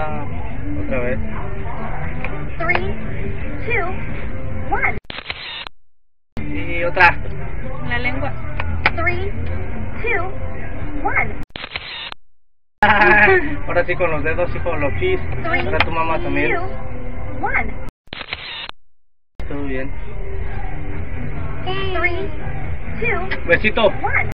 Ah, otra vez. 3, 2, 1. Y otra. La lengua. 3, 2, 1. Ahora sí con los dedos y con los pies. 3, Ahora tu mamá también. 2, 1. Todo bien. 3, 2, Besito. 1.